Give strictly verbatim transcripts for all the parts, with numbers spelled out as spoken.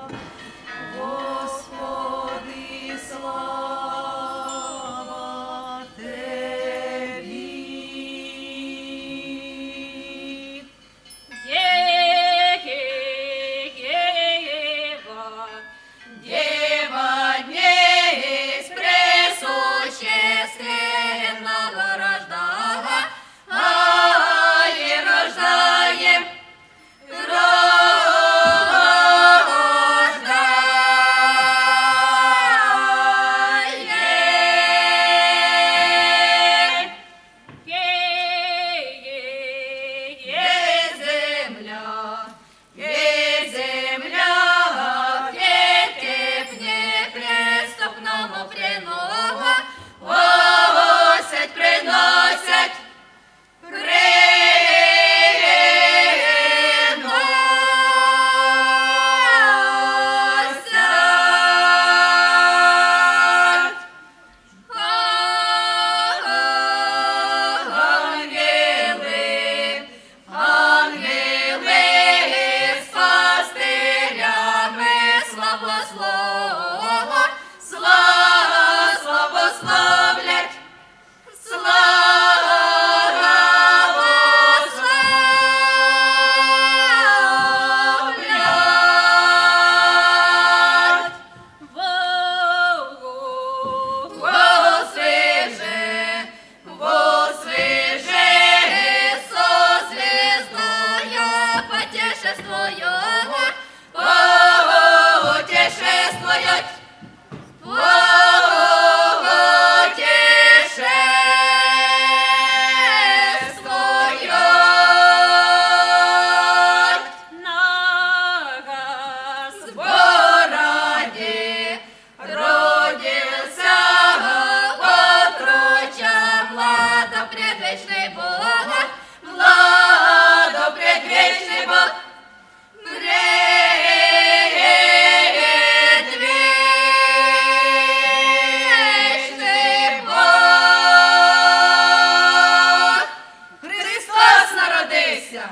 Господи, слава Тебі. Дева, Дева днесь пресущественного рождала, а и рождаем, приносять, ангели, ангели з пастирями славослова, слава, славословлять, славословлять. Воссвіже, воссвіже со звездою потешествую, потешествують, потешествують. На Господі родився отроча, владо предвечний Бог, владо предвечний Бог, предвечний Бог. Христос народився!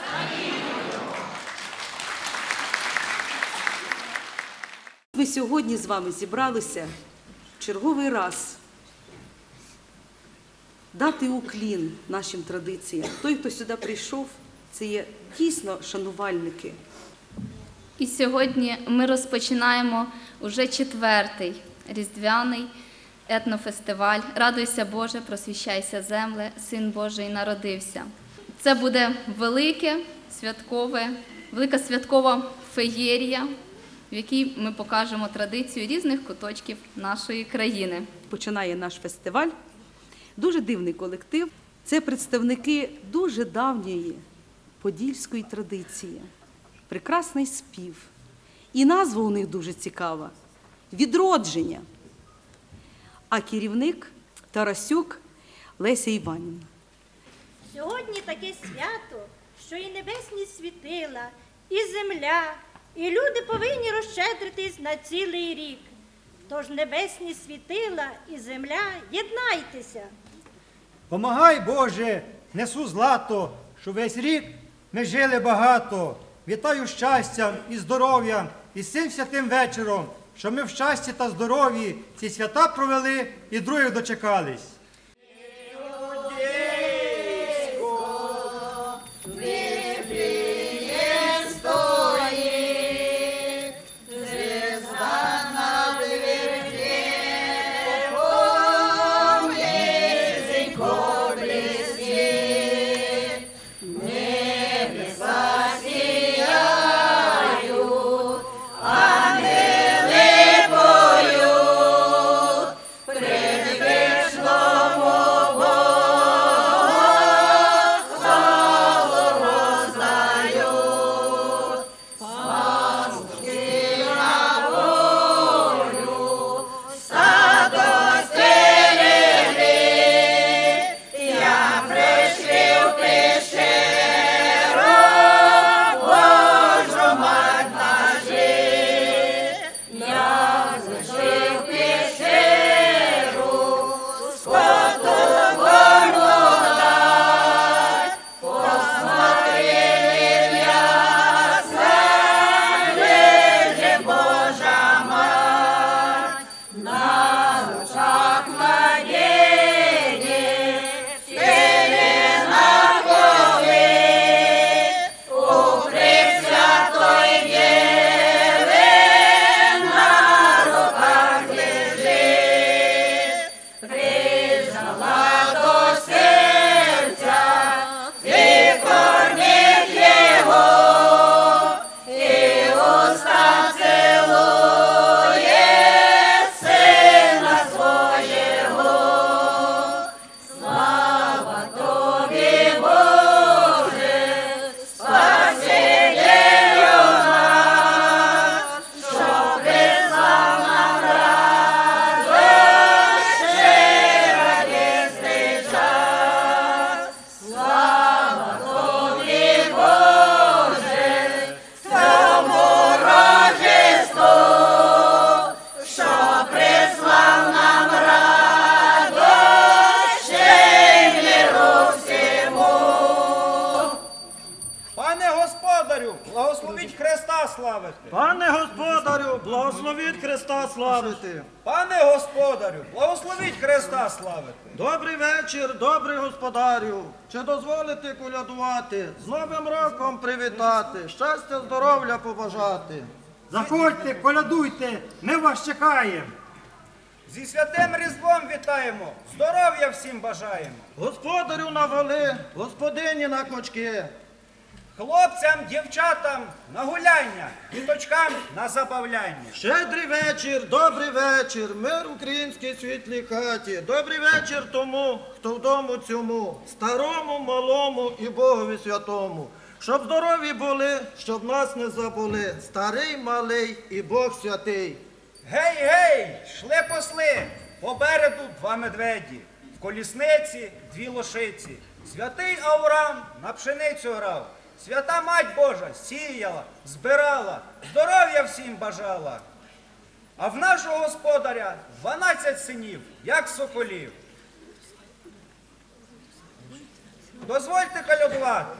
Ми сьогодні з вами зібралися в черговий раз дати уклін нашим традиціям. Той, хто сюди прийшов, це є дійсно шанувальники. І сьогодні ми розпочинаємо уже четвертий різдвяний етнофестиваль «Радуйся, Боже, просвіщайся земле, Син Божий народився». Це буде велике святкове, велика святкова феєрія, в якій ми покажемо традицію різних куточків нашої країни. Починає наш фестиваль. Дуже дивний колектив. Це представники дуже давньої подільської традиції. Прекрасний спів. І назва у них дуже цікава – «Відродження». А керівник – Тарасюк Леся Іванівна. Сьогодні таке свято, що і небесні світила, і земля, і люди повинні розщедритись на цілий рік. Тож небесні світила і земля, єднайтеся. Помагай, Боже, несу злато, що весь рік ми жили багато. Вітаю щастям і здоров'ям і з цим святим вечором, що ми в щасті та здоров'ї ці свята провели і других дочекались. Ангели поють, предвічно славити. Пане господарю, благословіть Христа славити. Пане господарю, благословіть Христа славити. Добрий вечір, добрий господарю. Чи дозволите колядувати, з Новим роком привітати, щастя, здоров'я побажати? Заходьте, колядуйте, ми вас чекаємо. Зі святим Різдвом вітаємо, здоров'я всім бажаємо. Господарю на воли, господині на кочки. Хлопцям, дівчатам на гуляння, діточкам на забавляння. Щедрий вечір, добрий вечір, мир українській світлій хаті. Добрий вечір тому, хто в дому цьому, старому, малому і Богові святому. Щоб здорові були, щоб нас не забули, старий, малий і Бог святий. Гей, гей, шли посли, попереду два медведі, в колісниці дві лошиці. Святий Авраам на пшеницю грав, свята Мать Божа сіяла, збирала, здоров'я всім бажала. А в нашого господаря дванадцять синів, як соколів. Дозвольте колядувати.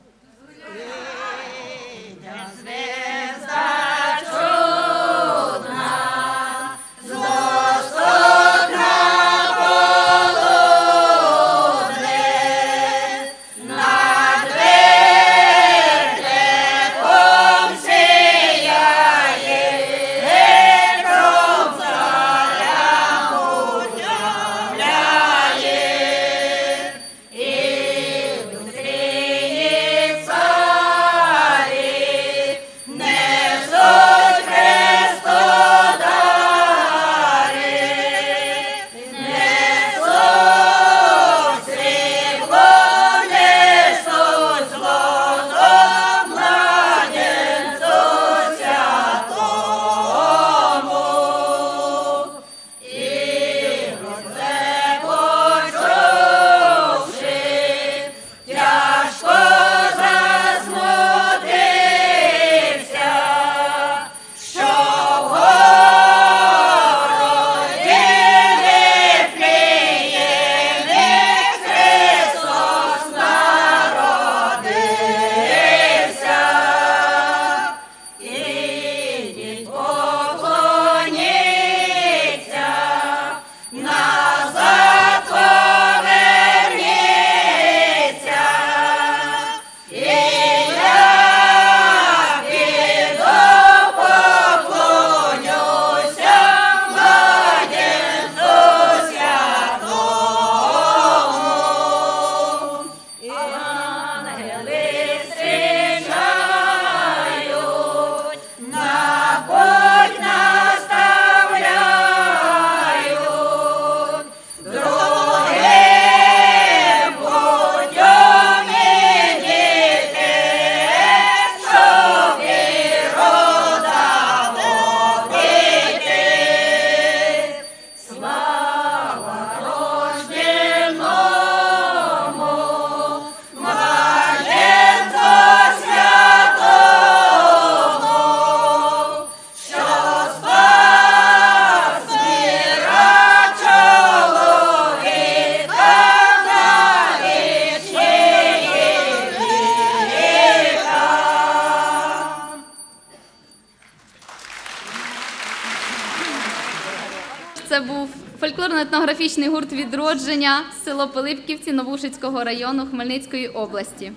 Це був фольклорно-етнографічний гурт «Відродження», село Пилипківці Новушицького району Хмельницької області.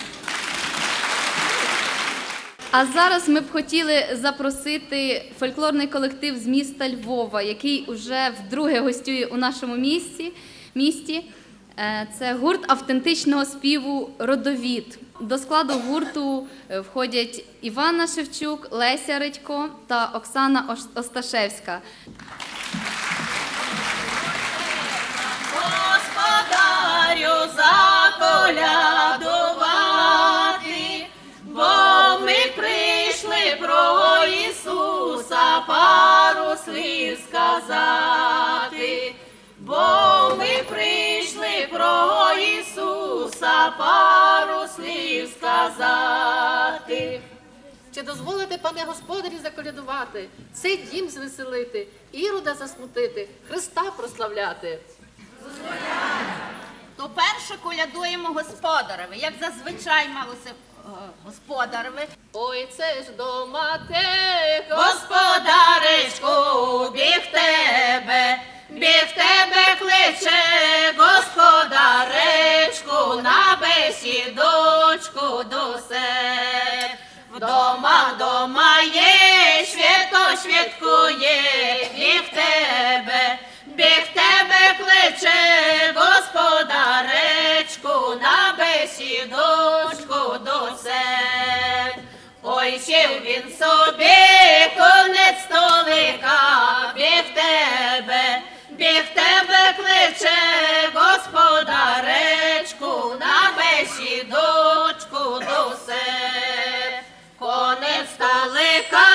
А зараз ми б хотіли запросити фольклорний колектив з міста Львова, який уже вдруге гостює у нашому місті. місті. Це гурт автентичного співу «Родовід». До складу гурту входять Іванна Шевчук, Леся Редько та Оксана Осташевська. Господарю заколядувати, бо ми прийшли про Ісуса пару слів сказати, бо ми прийшли про Ісуса пару слів сказати. Чи дозволите, пане господарі, заколядувати, цей дім звеселити, Ірода засмутити, Христа прославляти? То перше колядуємо господареві, як зазвичай малося господар ви. Ой, це ж дома те, Господаречку, біг тебе, біг тебе кличе, господаречку, на бесідочку до себе. Вдома, вдома є, свято святкує, біг тебе, біг тебе кличе, господаречку, на бесідочку до себе. Ой, сів він собі, конець столика, біг тебе, біг тебе кличе, господаречку, на бесідочку до себе. Конець столика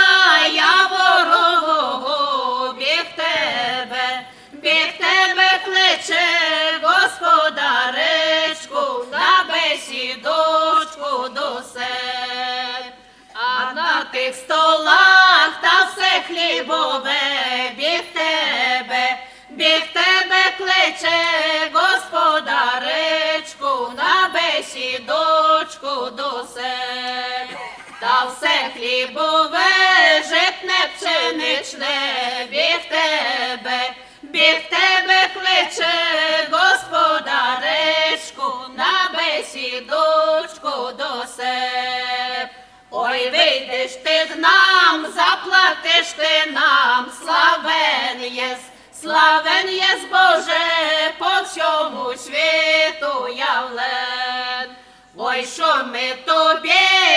яворового, біг тебе, біг тебе кличе, господаречку, на бесідочку до себе. А на тих столах та все хлібове, біг тебе, біг тебе кличе, господаречку, на бесідочку до себе. Та все хлібове, житне пшеничне, біг тебе, біг тебе кличе, господаречку, на бесідочку до себе. Ой, вийдеш ти к нам, заплатиш ти нам, славен єс, славен єс, Боже, по всьому світу явлен. Ой, що ми тобі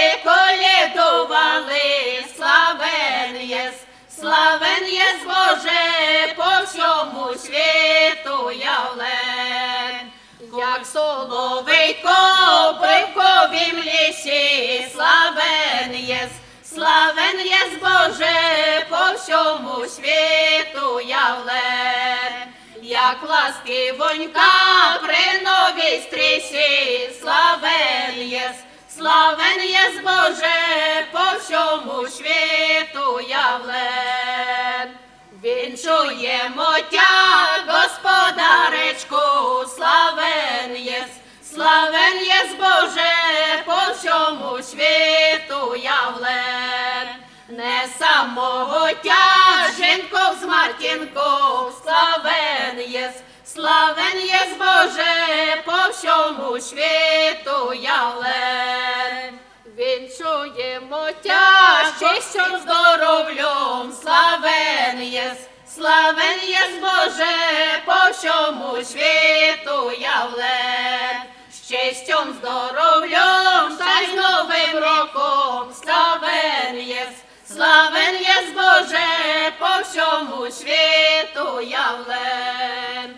колядували, славен єс, славен єс, Боже, по всьому світу явлен. Як соловейко в бриковім лісі, славен єс, славен єс, Боже, по всьому світу явлен. Як ласкивонька при новій стрісі, славен єс, славен єс, Боже, по всьому світу явлен. Вінчуємо тя, господаречку, славен єс, славен єс, Боже, по всьому світу явлен. Не самого тя, жінков з Мартінков, славен єс, славен єс, Боже, по всьому світу явлен. вінчуємо тя, Щастям, здоров'ям, славен єс, славен єс, Боже, по всьому світу явлен. Щастям, здоров'ям, та й новим роком, славен єс, славен єс, Боже, по всьому світу явлен.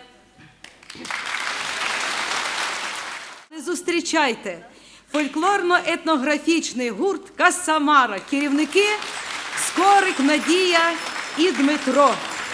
Зустрічайте фольклорно-етнографічний гурт «Касамара». Керівники Скорик Надія і Дмитро.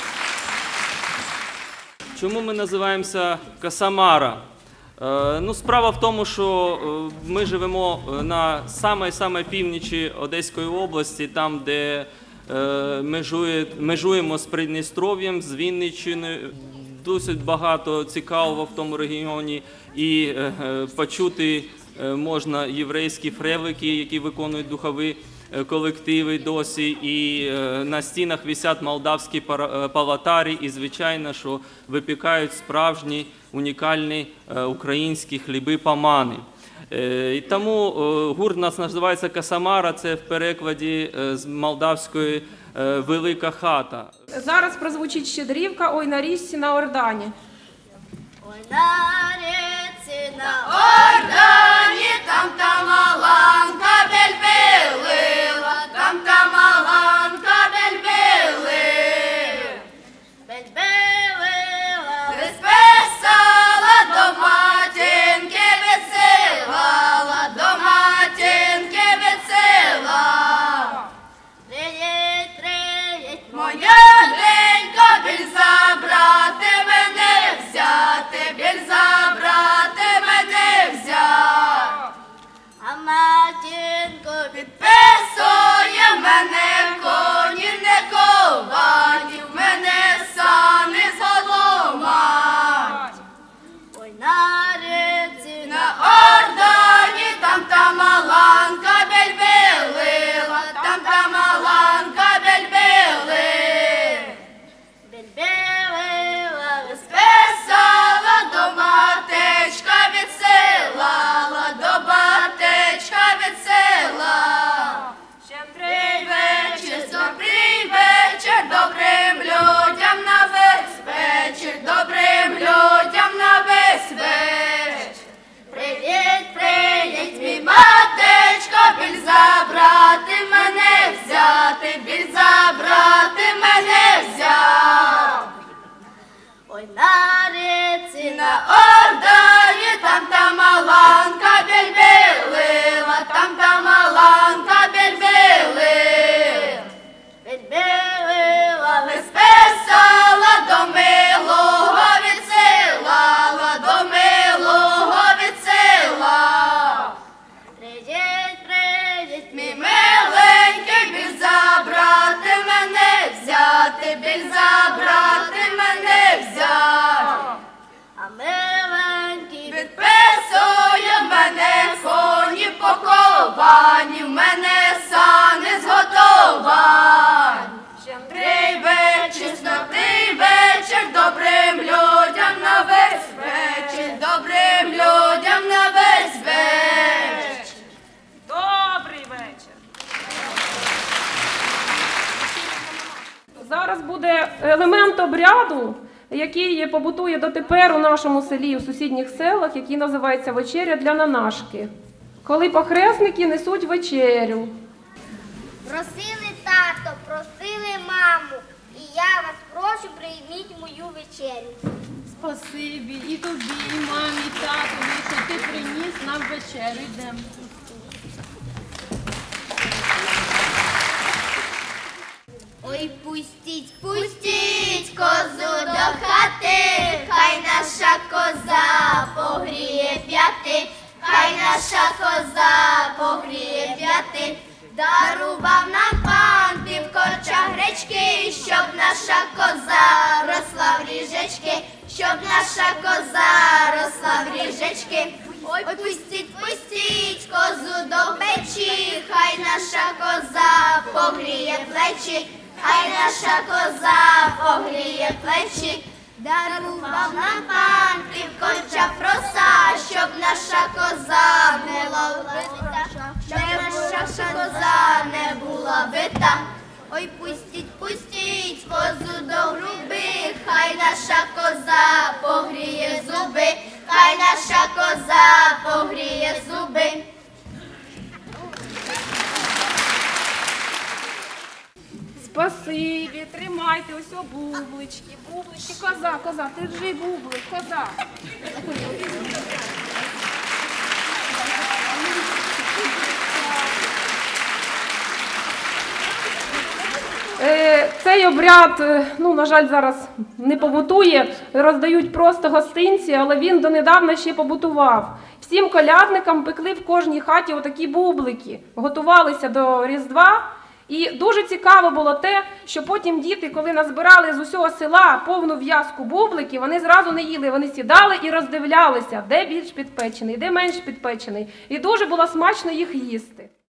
Чому ми називаємося Касамара? Е, ну, справа в тому, що е, ми живемо на самій-самій північі Одеської області, там, де е, межує, межуємо з Придністров'ям, з Вінниччиною. Досить багато цікавого в тому регіоні, і е, почути е, можна єврейські фревлики, які виконують духові е, колективи досі, і е, на стінах висять молдавські пара- е, палатарі, і звичайно, що випікають справжні унікальні е, українські хліби-памани. Е, і тому е, гурт у нас називається «Касамара», це в перекладі е, з молдавської е, «Велика хата». Зараз прозвучить щедрівка «Ой на річці на Ордані». Ой, на річці на Ордані, там та маланка бельбелила, там та маланка бельбелила. Бельбелила, висписала, до матінки висилала, до матінки висила. Приїдь, приїдь, моя денька, біль забрати мене взяти, біль забрати мене взяти. А матінко підписує мене. Зараз буде елемент обряду, який побутує дотепер у нашому селі і у сусідніх селах, який називається вечеря для нанашки. Коли похресники несуть вечерю. Просили тато, просили маму, і я вас прошу, прийміть мою вечерю. Спасибі і тобі, і мамі, і татові, що ти приніс нам вечерю. Йдемо. Ой, пустіть, пустіть козу до хати, хай наша коза погріє п'яти, хай наша коза погріє п'яти. Дарував нам пан півкорча гречки, щоб наша коза росла в ріжечки, щоб наша коза росла в ріжечки. Ой, пустіть, пустіть козу до печі, хай наша коза погріє плечі, хай наша коза погріє плечі. Дарував нам пан півкорча проса, щоб наша коза була вбита, щоб наша коза не була бита. Ой, пустіть, пустіть козу до груби, хай наша коза погріє зуби, хай наша коза погріє зуби. Спасибі, тримайте ось о бублички, бублички, коза, коза, держи бублик, коза. Е, Цей обряд, е, ну, на жаль, зараз не побутує, роздають просто гостинці, але він донедавна ще побутував. Всім колядникам пекли в кожній хаті отакі бублики, готувалися до Різдва. І дуже цікаво було те, що потім діти, коли назбирали з усього села повну в'язку бубликів, вони зразу не їли, вони сідали і роздивлялися, де більш підпечений, де менш підпечений. І дуже було смачно їх їсти.